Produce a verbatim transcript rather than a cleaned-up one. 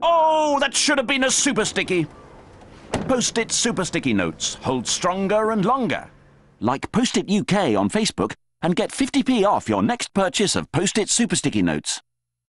Oh, that should have been a super sticky. Post-it super sticky notes hold stronger and longer. Like Post-it U K on Facebook and get fifty p off your next purchase of Post-it super sticky notes.